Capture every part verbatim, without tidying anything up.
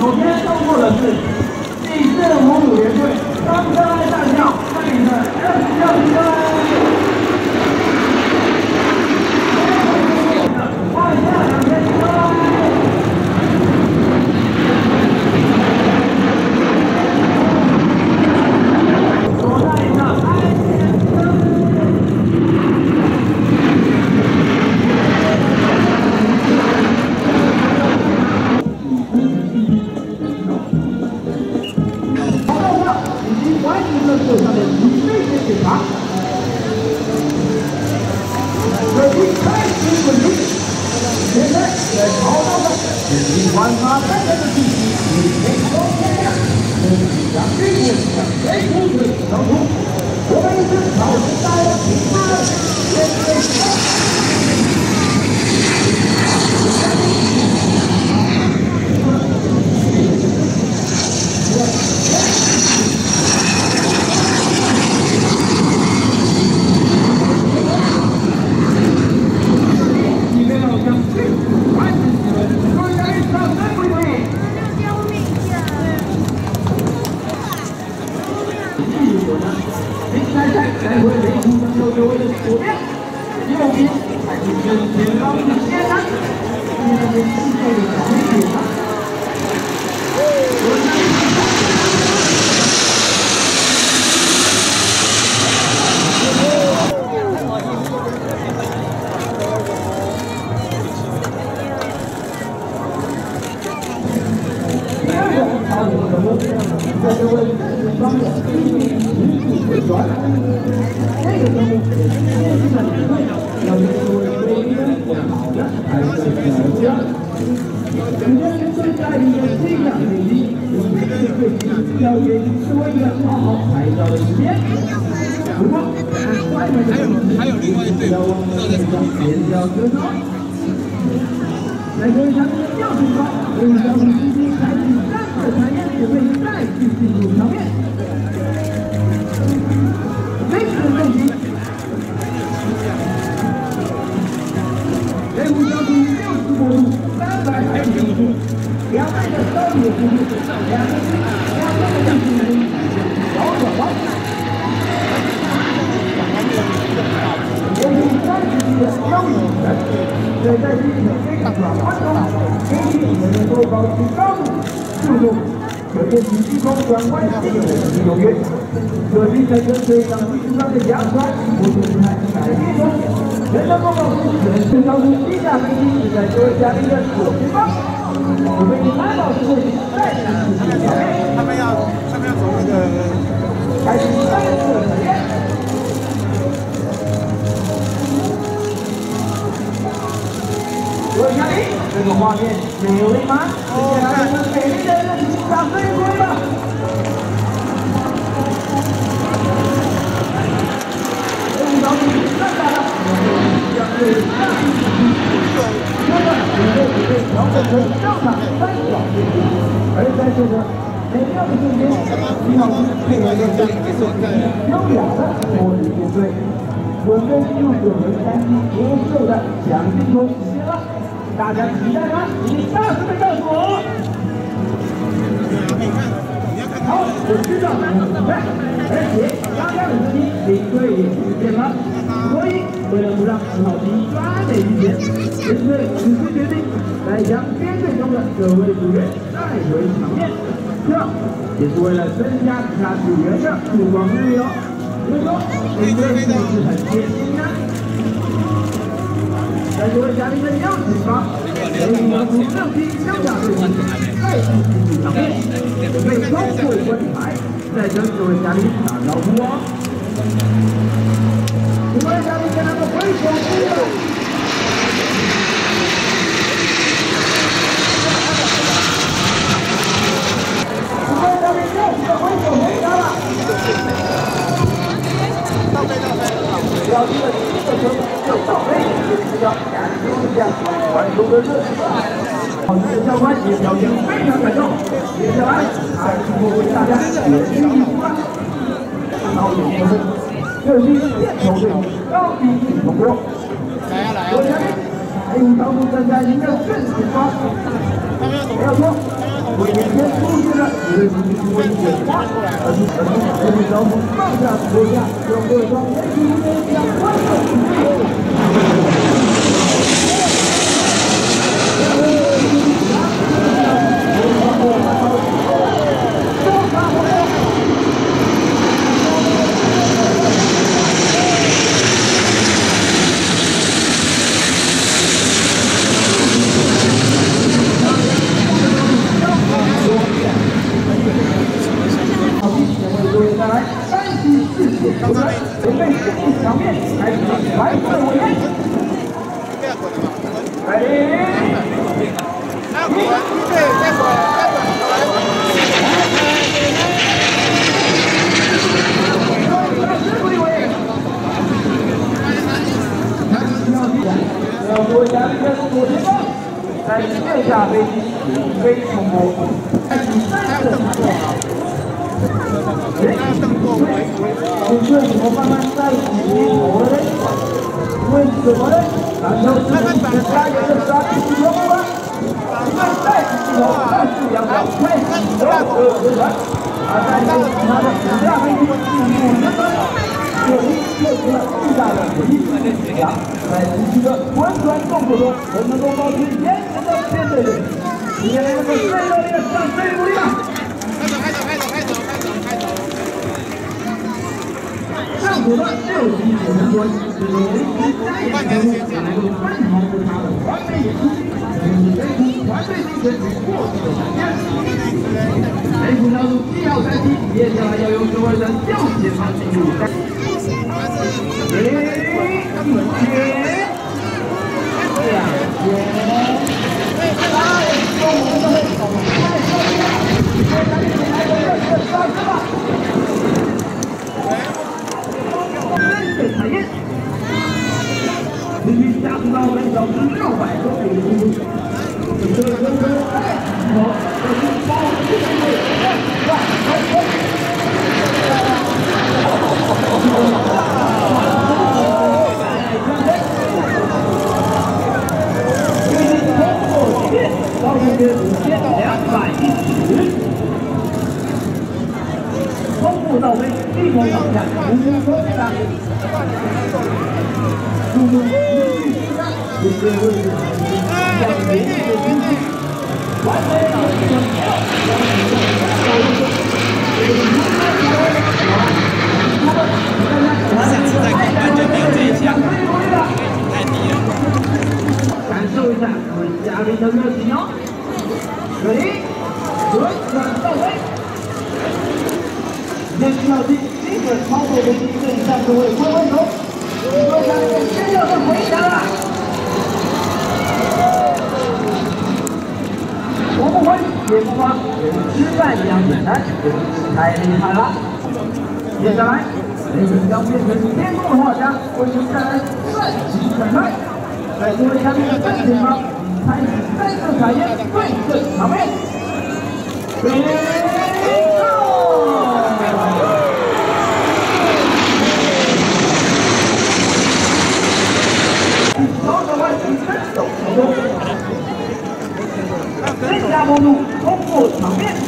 首先收获的是第四五五联队张真爱战将带领的二十六分。换下两千分。左带一下安全分。 完成了手上的预备性检查，准备开始滚行。现在在跑道上进行观察三人的信息，以配合天亮，身体向背部向前出腿交出。我们一直保持大家平安，面对。 来回雷霆将右右位的左边，右边还是跟前方的先生，现在是系列的小美女了。第二个超级人物，在这位前方的一米十几回转。 这个项目也是现在的队长，要是作为队员更好的还是小将。首先最在意的这样练习，我们这个队形要给作为一个好好拍照的时间。不过，外面的还有另外一队要往这个前脚车手。在这场的吊球中，为小组进行采取三个产业，准备再次进入场面。 这次的练习，任务小组六十国度，三百海里速度，两倍的高野速度，两个两个的进行小转弯。连续三十级的交椅拳，在在进行这个转弯中，根据你们能够保持高度、速度。 可见体系中转弯性有有约，可惜在跟随长技术上的扬传，不是太改变中。人的报告书只能是高出机架飞机是在各位嘉宾的左前方，准备安保之后再次进行表演。他们要他们要从那个开始三个实验。各位嘉宾，这个画面美丽吗？接下来我们美丽的热情掌声鼓励吧！任务小组站在了，将对下一组阶段准备准备调整成正常三角形，而在这个美妙的瞬间，李老师配合着这个优雅的模拟面对，准备进入我们三期结束的奖金中时间了。 大家期待吗？请大声的告诉我。好，我知道你们期待，而且大家的声音领队也听见了，所以为了不让很好奇抓美一点，领队此次决定来将编队中的各位组员带回场面，这也是为了增加其他组员的曝光率哦。所以说，领队是不是很贴心呢？ 在各位嘉宾的邀请下，雷霆小组六批潇洒队伍再次进入场面，准备高过观台，再跟各位嘉宾打招呼哦。各位嘉宾跟他们挥手致意。各位嘉宾热情的挥手回答了。倒飞倒飞。 要记得第一个球就倒飞，就是要感受一下传球的热情。老师的教官也表现非常感动。接下来还是会为大家演示一出了。高级节目，这是电球队高级通过。来呀来呀！我相信，雷霆小组站在您的正前方。没有错。 我眼前出现了一位女主人演花，而是而是而是招呼放下坐下，用各种人体面向观众。 准备场面，开始白色尾烟。来，还有滚，对，再滚，再滚，要多加一个左前方，在线下飞机起飞重播，开始三次弹跳。 你说怎么慢慢在起头了呢？为什么呢？篮球是你的加油的杀气球吗？因为再起头，但是两脚开始头和回传，而在这其他的主架飞机进入人分，这里又成了巨大的回忆。两在持续的滚转动作中，仍能够保持严谨的面对力。今天能够最热烈的向谁鼓励吧？ 开走，开走，开走，开走，开走！上组的六级九人端，这个维持加演程度能够分毫不差的完美演出，这是全体团队精神与默契的展现。全体小组一号战机，接下来要由所有人右前方进入战。一，一前，两前，三，中午的会场，快速点！ 赶紧来个热血刷车吧！真水彩烟，持续加速到每小时六百公里速度。这个人生太急了，这是包气的水，快快快！飞机通过起点，高度约五千两百一十。 冲步到位，低头往下，无风大。注目持续施压，这些位置向连续的突击，完美的完成。 下次再考班就没有这一项，太低了。 感受一下各位嘉宾的热情哦。ready， 轮转到位。 先需要进精准操作飞机，对向各位挥挥手，各位嘉宾先要的回答了。我不会，也不慌，跟吃饭一样简单，真是太厉害了。接下来，雷神将变成天空的画家，为您带来帅气展开。在各位嘉宾的正前方，开始三色彩烟对阵场面。准备到！ 高手弯曲伸手成功，增加坡度，通过场面。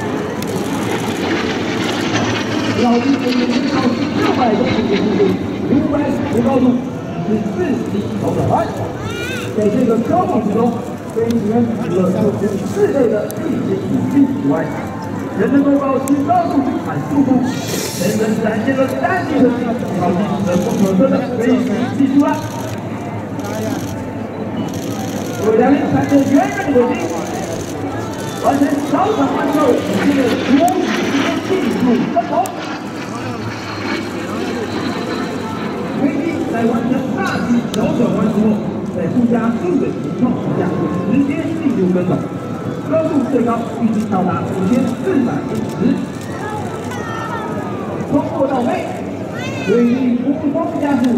老弟飞行高六百公里的速度，五百米高度，是四级头转弯。在这个科目之中，飞行员除了受制四类的地形武器以外，仍能够保持高度和速度，真正展现了单体和老弟的不可测的飞行技术啊！ 各位嘉宾，看着圆润的尾翼，完成小转弯后，实现了多米技术升头。飞机在完成大体小转弯之后，在不加速的情况之下，直接进入跟斗，高度最高预计到达五千四百英尺。通过到位，飞机无风加速。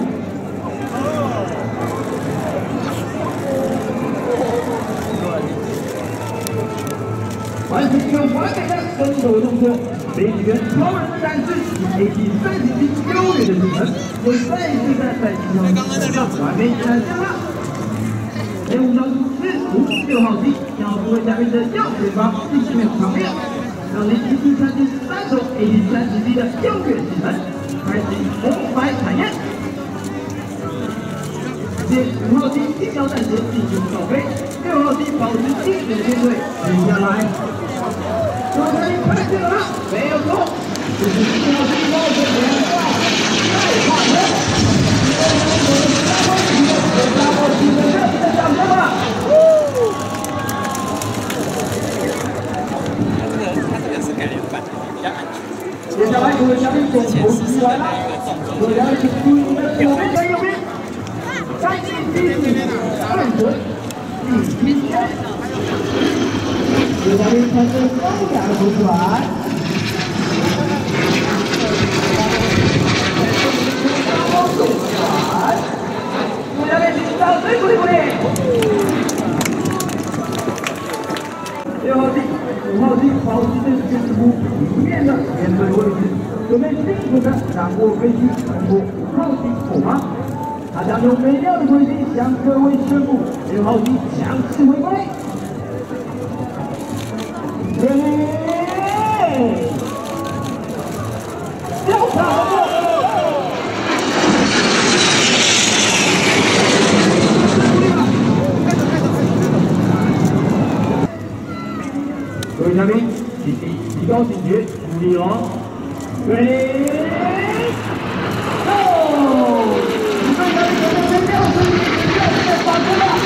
完成一个完美的跟斗动作，飞行员超人的展示以 A T 三型机优越的性能，为再一次在在机场上完美展现了。任务小组五六号机，要各位嘉宾的右前方第十秒旁边，让您一起参见三手 A T 三十 D 的优越技能，开启红白彩烟。接五号机金腰战鞋进行倒飞，六号机保持精准偏退，停下来。各位嘉宾看见了吗？没有错，这是七号机高水平的再跨车。 接下来，各位嘉宾从后期来了，各位嘉宾请注意你的右边跟右边，三进第四，二准，第七圈。各位嘉宾穿着高雅的头转。 六号机、五号机保持着全部平面的面对位置，准备迅速的掌握飞机通过五号机后方。他将用美妙的轨迹向各位宣布六号机强势回归。耶！交场。 各位嘉宾，请提高警觉，注意哦。Ready, go！ 准备开始，准备六十米，要再发车了。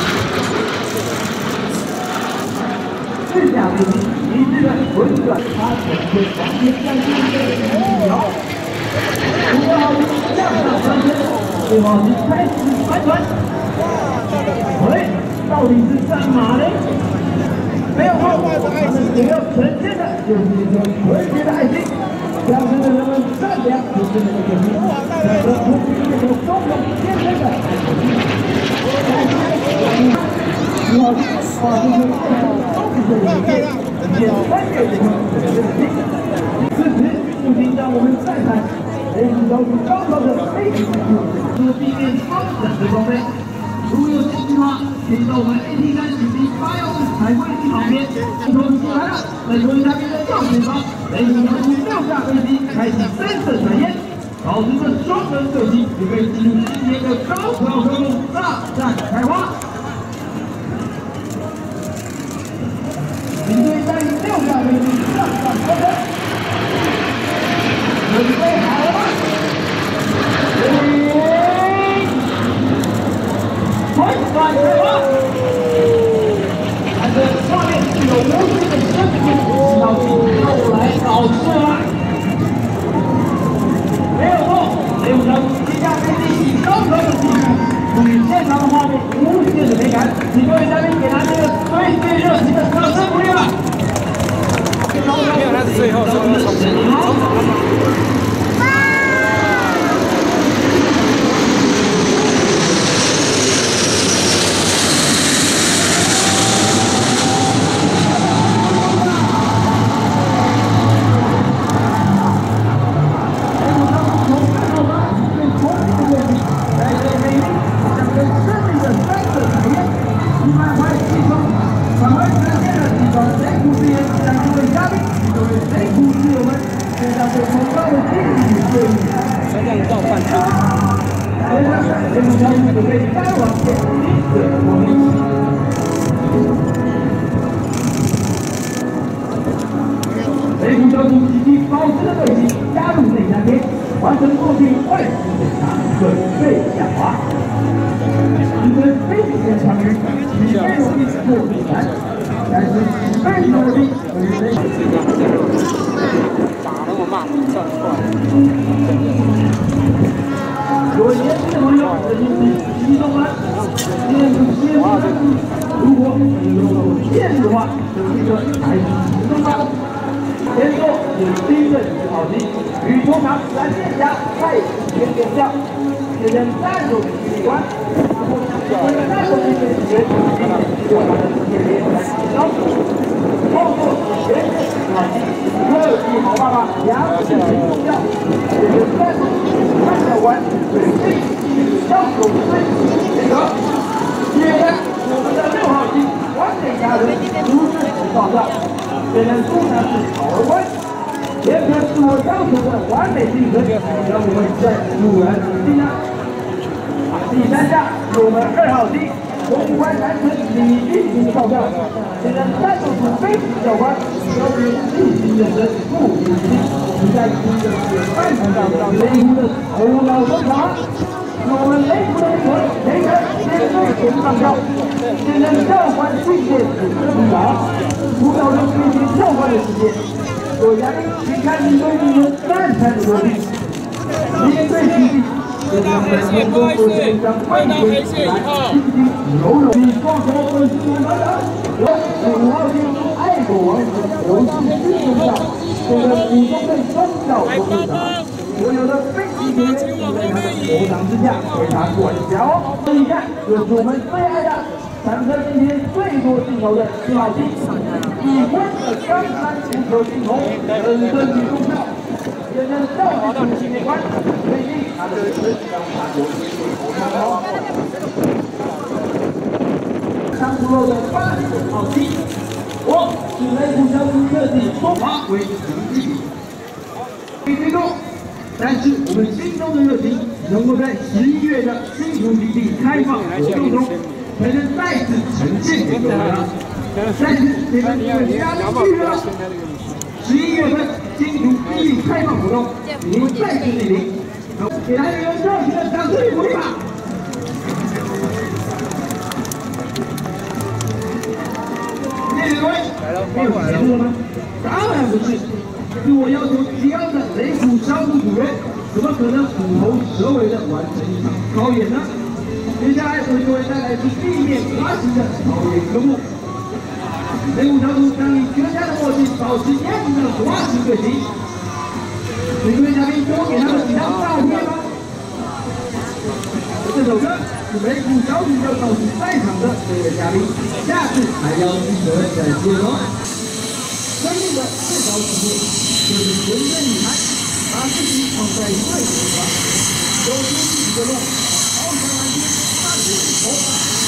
四架飞机一致的轮转插转为往前向前的一秒。五号机向上翻身，六号机开始翻船。喂，到底是战马呢？ 没有错，他们想要呈现的就是一颗纯洁的爱心，象征着人们善良和真诚的决心，在这空气中有丰富天真的爱心。五号机化身成都是这样的，也穿越这颗纯洁的心。此时不仅让我们赞叹雷霆小组高超的飞行技术，和地面双闪的装备。 如有兴趣的话，可以到我们 A T 三主题八幺四彩绘机旁边，镜头已经来了，在各位嘉宾的右前方，雷霆小组六架飞机开启三色彩烟，保持着双人射击，准备进入今年的高潮高度大战开花。领队带领六架飞机上上高空，准备好了吗？准备。 快快开花！看着画面有无数的生命，要又来搞事了。没有错，雷武小组机架飞机以高超的技术，赋予现场的画面无限的美感。请各位嘉宾给他这个最最热情的掌声鼓励吧！没有，他是最后是不是重新？ 雷霆小组积极保持的队形加入内三天，完成过去外形检查，准备下滑。一根飞行员长鱼，起飞落地过最难，但是起飞落地与雷打那么慢，站出来。 各位年轻的朋友，这就是激动了，先不先不，如果你用过剑的话，就是一个还是行动吧。 先说是第一个十号机，与通常闪电侠太前点将，现在战斗机关，我们战斗机的学习过他的界面来提高。后座全是十号机，特技好爸爸杨子晴重要，这是战斗机看着玩，对飞机要有飞这个，接着我们的六号机完美家人如是创造，现在出场是好关，严格自我要求的完美竞争，让我们在突然之间呢。第三架是我们二号机公关男神李玉婷的报告，现在战斗组飞行教官交给细心认真不离心，期待新的是半场上雷虎的头脑登场。 我们雷虎的雷魂，雷神先队全上交，现在教官训练指挥部长，辅导着推进教官的时间。各位嘉宾，请看你对你们三餐的落地，面对基地，就让在空中做出一张快点来，轻轻柔柔地双手稳住我们的我五号机爱国王子游戏运动上，这个普通队双脚都不长。 所有的飞行员都在他的手掌之下为他管辖哦。这一看就是我们最爱的，产生今天最多镜头的七号机，以光的钢山足球镜头，深深地重效。现在教育组面关，最近他的是让他有机会投上哦。上出肉的八十九号机，我是雷虎交通设计中华为成绩比，推动。 但是我们心中的热情，能够在十一月的新竹基地开放活动中，才能再次呈现给各位了。但是你们有嘉宾去了，十一月份新竹基地开放活动已经再次莅临，给他一个热情的掌声与鼓励吧！谢谢各位，没有节目了吗？当然不是。 是我要求极高的雷虎商务组员，怎么可能虎头蛇尾的完成一场操演呢？接下来为各位带来是地面滑行的操演科目。雷虎小组将以绝佳的默契，保持严谨的滑行队形。请各位嘉宾多给他们几张照片吧。这首歌是雷虎小组要告诉在场的各位嘉宾，下次还要记得再见哦。生命的最高境界。 就是纯真女孩，把自己放在最顶端，走出自己的路，翱翔蓝天，万里红。